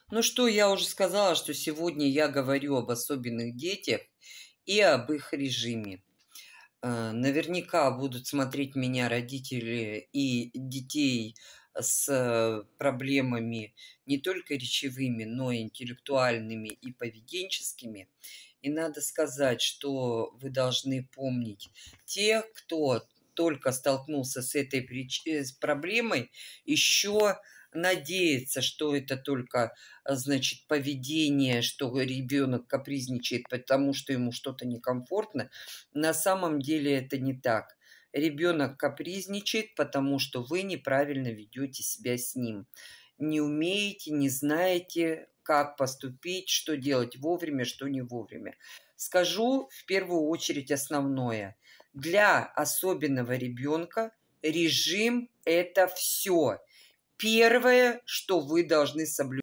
Ну что, я уже сказала, что сегодня я говорю об особенных детях и об их режиме. Наверняка будут смотреть меня родители и детей с проблемами не только речевыми, но и интеллектуальными и поведенческими. И надо сказать, что вы должны помнить, те, кто только столкнулся с этой с проблемой, еще надеется, что это только, значит, поведение, что ребенок капризничает, потому что ему что-то некомфортно. На самом деле это не так. Ребенок капризничает, потому что вы неправильно ведете себя с ним. Не умеете, не знаете, как поступить, что делать вовремя, что не вовремя. Скажу в первую очередь основное. Для особенного ребенка режим – это все. Первое, что вы должны соблюдать.